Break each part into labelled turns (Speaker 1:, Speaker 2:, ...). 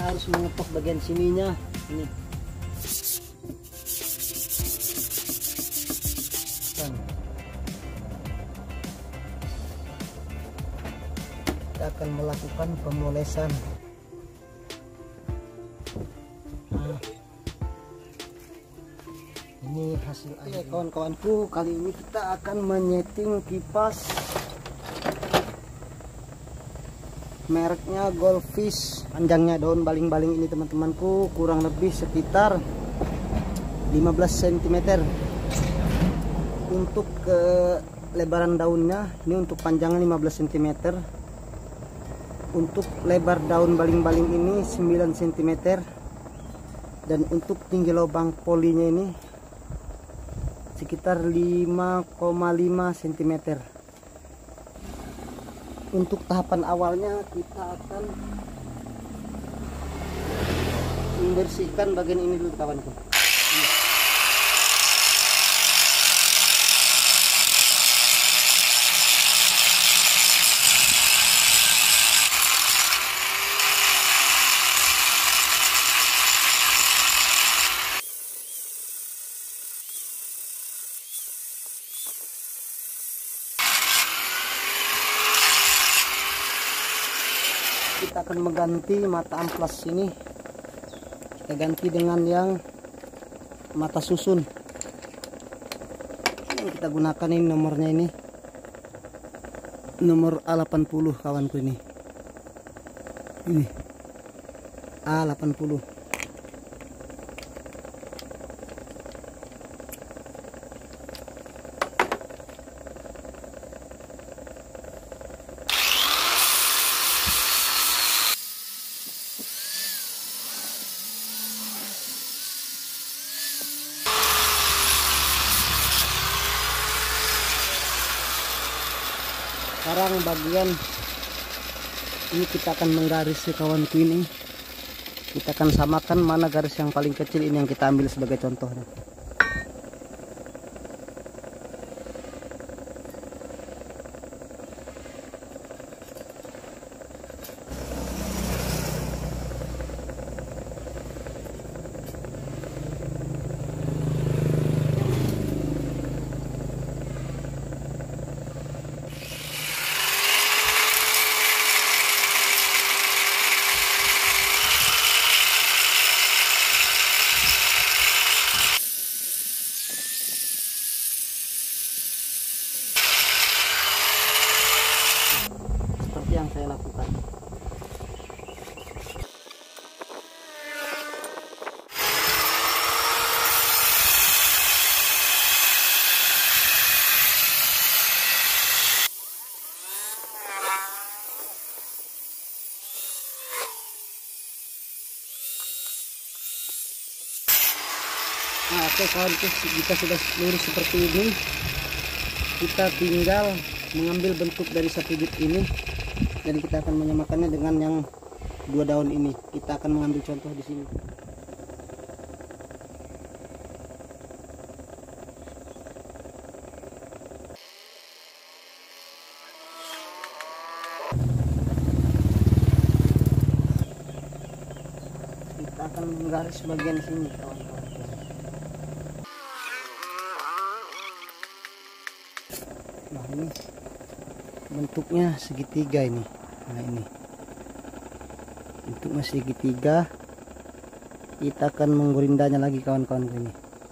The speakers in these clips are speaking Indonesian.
Speaker 1: harus mengetok bagian sininya ini. Kita akan melakukan pemolesan. Nah, ini hasil akhir. Kawan-kawanku, kali ini kita akan menyeting kipas mereknya Goldfish. Panjangnya daun baling-baling ini teman-temanku kurang lebih sekitar 15 cm. Untuk lebaran daunnya ini untuk panjangnya 15 cm. Untuk lebar daun baling-baling ini 9 cm. Dan untuk tinggi lubang polinya ini sekitar 5,5 cm. Untuk tahapan awalnya kita akan membersihkan bagian ini dulu kawanku. Kita akan mengganti mata amplas ini, kita ganti dengan yang mata susun. Yang kita gunakan ini nomornya ini nomor A80 kawanku, ini A80. Sekarang bagian ini kita akan menggaris ya kawanku, ini kita akan samakan mana garis yang paling kecil, ini yang kita ambil sebagai contohnya. Yang saya lakukan. Nah, oke kawanku, jika sudah lurus seperti ini, kita tinggal mengambil bentuk dari satu bit ini. Dan kita akan menyamakannya dengan yang dua daun ini. Kita akan mengambil contoh di sini. Kita akan menggaris bagian sini kawan-kawan. Nah, ini bentuknya segitiga ini. Nah, ini bentuknya segitiga. Kita akan menggurindanya lagi kawan-kawan ini.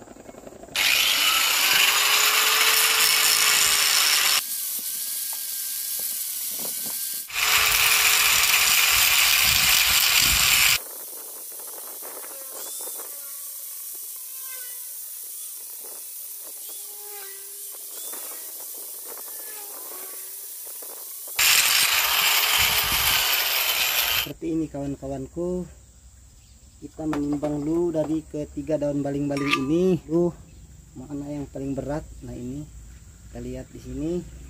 Speaker 1: Seperti ini kawan-kawanku, kita menimbang dulu dari ketiga daun baling-baling ini, mana yang paling berat. Nah, ini kita lihat di sini.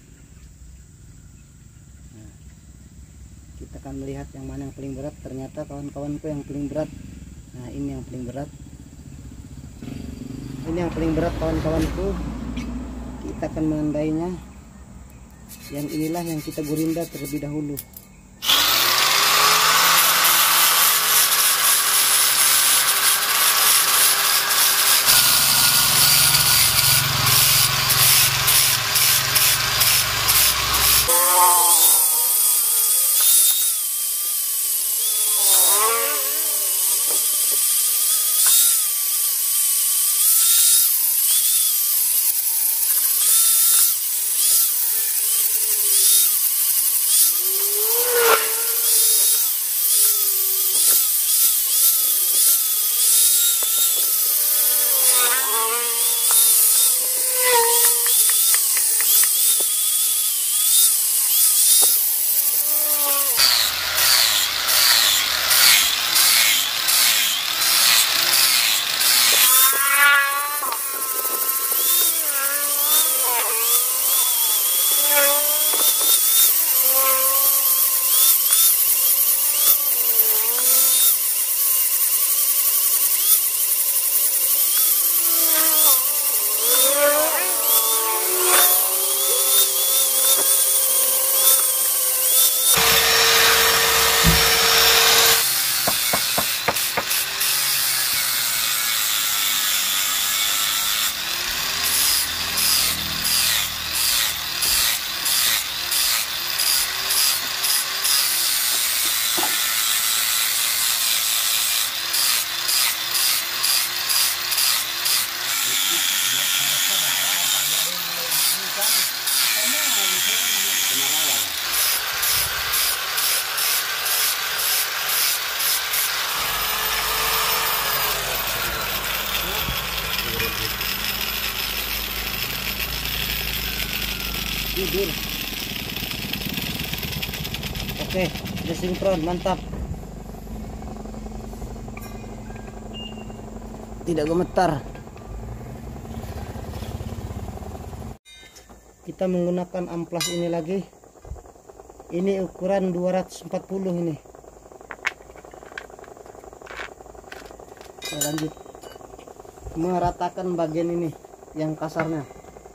Speaker 1: Nah, kita akan melihat yang mana yang paling berat. Ternyata kawan-kawanku yang paling berat, nah ini yang paling berat, ini yang paling berat kawan-kawanku. Kita akan menandainya. Yang inilah yang kita gurinda terlebih dahulu. tidur. Oke, udah sinkron, mantap. Tidak gemetar. Kita menggunakan amplas ini lagi. Ini ukuran 240 ini. Kita lanjut meratakan bagian ini yang kasarnya.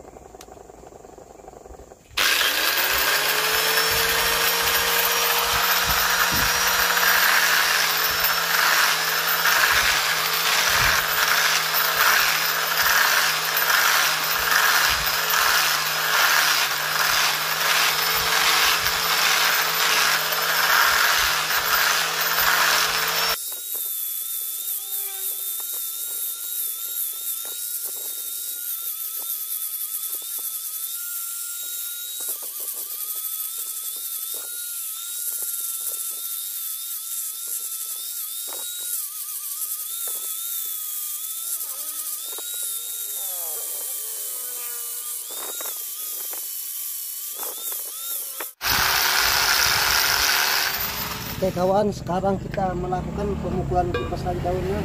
Speaker 1: Oke kawan, sekarang kita melakukan pemukulan kipas lagi daunnya.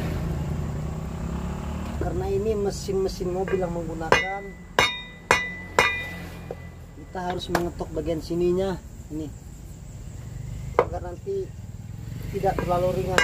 Speaker 1: Karena ini mesin-mesin mobil yang menggunakan, kita harus mengetok bagian sininya ini agar nanti tidak terlalu ringan.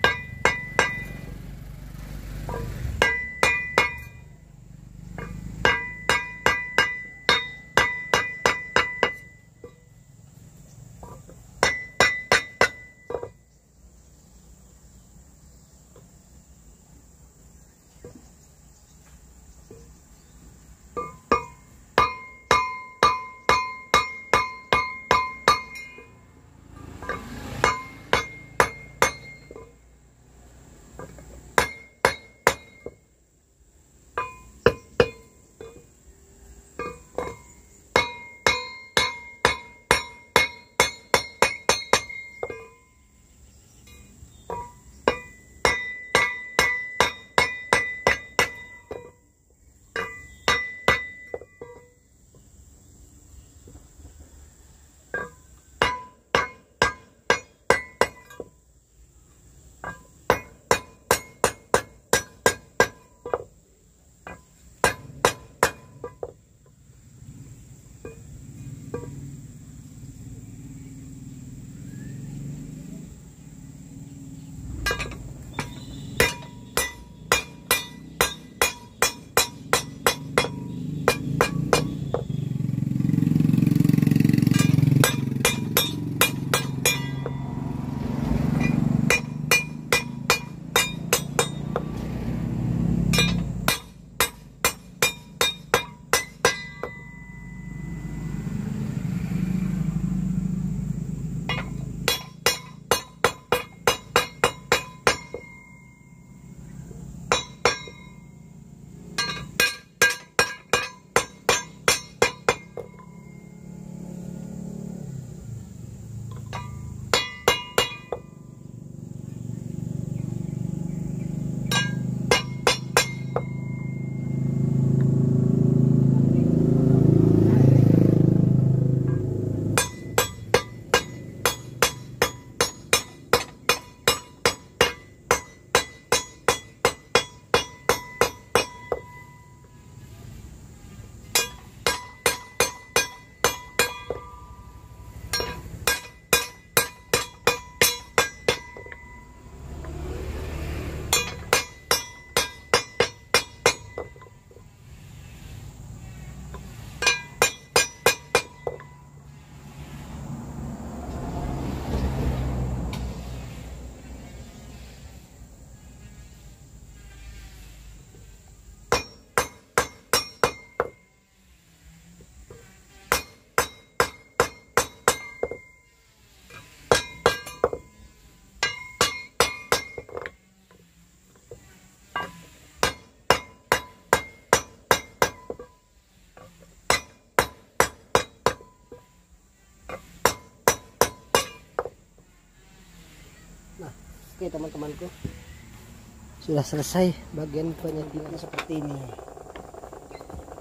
Speaker 1: Oke teman-temanku, sudah selesai bagian penyetingan seperti ini.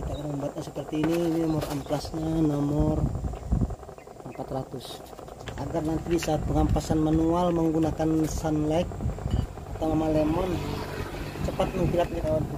Speaker 1: kita akan membuatnya seperti ini nomor amplasnya nomor 400 agar nanti saat pengampasan manual menggunakan sunlight atau Mama Lemon cepat mengkilapnya kawanku.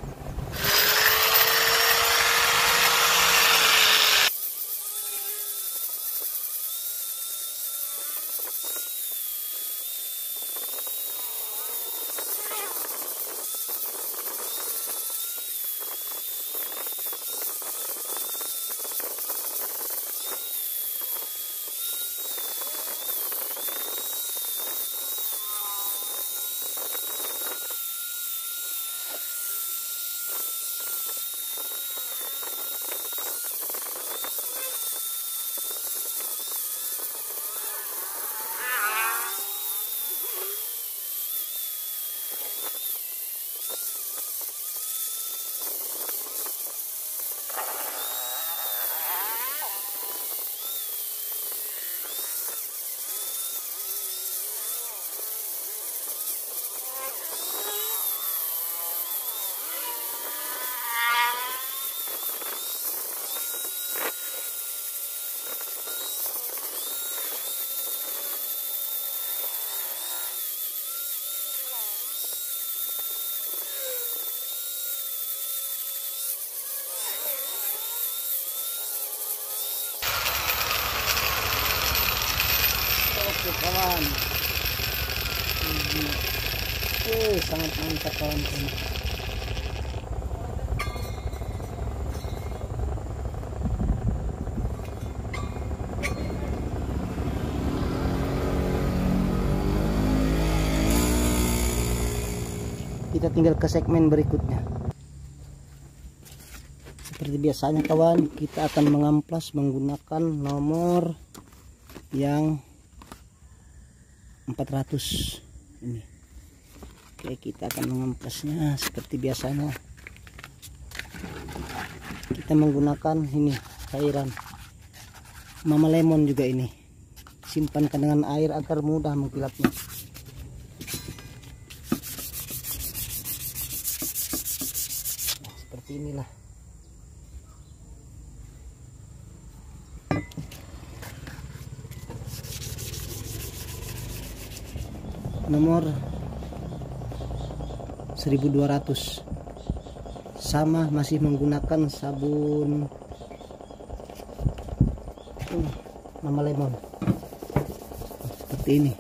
Speaker 1: Oke kawan, sangat mantap kawan-kawan. Kita tinggal ke segmen berikutnya. Seperti biasanya kawan, kita akan mengamplas menggunakan nomor yang 400 ini. Oke, kita akan mengamplasnya seperti biasanya. Kita menggunakan ini cairan Mama Lemon juga ini. Simpankan dengan air agar mudah mengkilapnya. Nah, seperti inilah. Nomor 1200 sama, masih menggunakan sabun Mama Lemon seperti ini.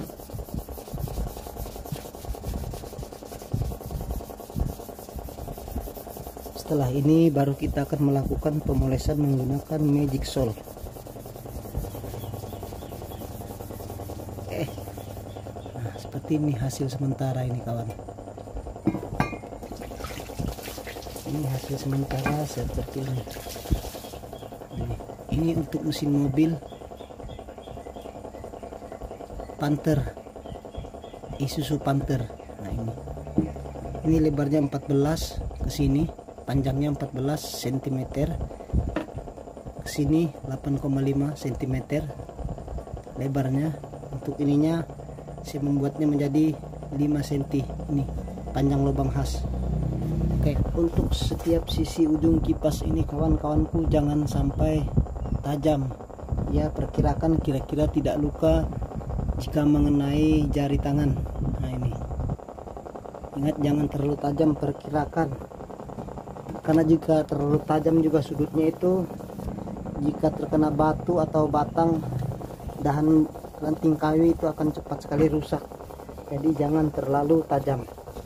Speaker 1: Setelah ini baru kita akan melakukan pemolesan menggunakan Magic Salt. Seperti ini hasil sementara ini kawan. Ini hasil sementara seperti ini. Ini untuk mesin mobil Panther, Isuzu Panther. Nah ini lebarnya 14 ke sini, panjangnya 14 cm, ke sini 8,5 cm lebarnya. Untuk ininya saya membuatnya menjadi 5 cm ini panjang lubang khas. Oke, untuk setiap sisi ujung kipas ini kawan-kawanku jangan sampai tajam ya, perkirakan kira-kira tidak luka jika mengenai jari tangan. Nah ini ingat, jangan terlalu tajam, perkirakan, karena jika terlalu tajam juga sudutnya itu, jika terkena batu atau batang dahan ranting kayu itu akan cepat sekali rusak. Jadi jangan terlalu tajam.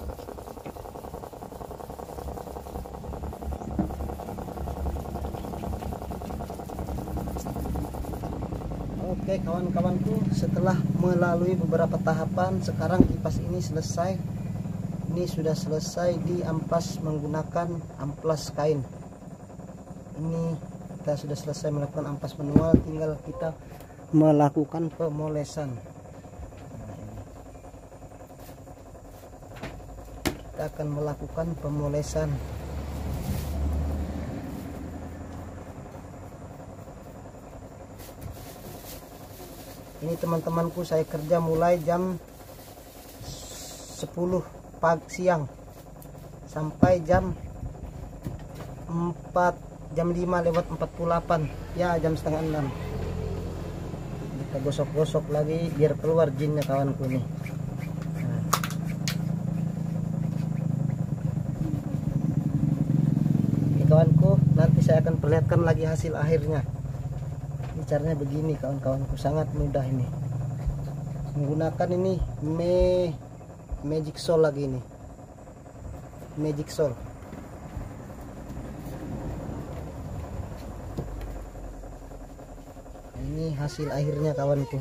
Speaker 1: Oke kawan-kawanku, setelah melalui beberapa tahapan, sekarang kipas ini selesai. Ini sudah selesai diamplas menggunakan amplas kain. Ini kita sudah selesai melakukan amplas manual, tinggal kita melakukan pemolesan. Kita akan melakukan pemolesan. Ini teman-temanku, saya kerja mulai jam 10 pagi siang sampai jam jam 5:48 ya, jam setengah 6. Kita gosok-gosok lagi biar keluar jinnya kawanku nih. Ini kawanku, nanti saya akan perlihatkan lagi hasil akhirnya. Ini caranya begini kawan-kawanku, sangat mudah ini. Menggunakan ini Magic Sol lagi ini. Magic Sol. Ini hasil akhirnya kawanku.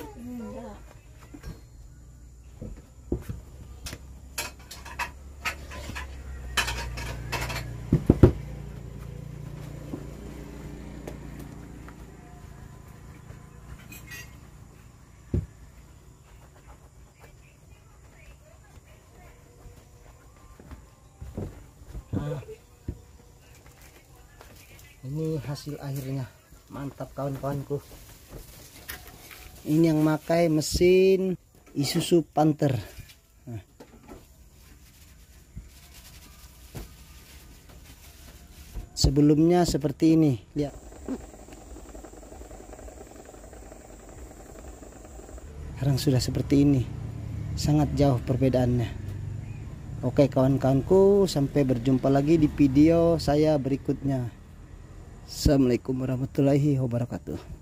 Speaker 1: Ini hasil akhirnya, mantap kawan-kawanku. Ini yang pakai mesin Isuzu Panther. Sebelumnya seperti ini, lihat. Sekarang sudah seperti ini, sangat jauh perbedaannya. Oke kawan-kawanku, sampai berjumpa lagi di video saya berikutnya. Assalamualaikum warahmatullahi wabarakatuh.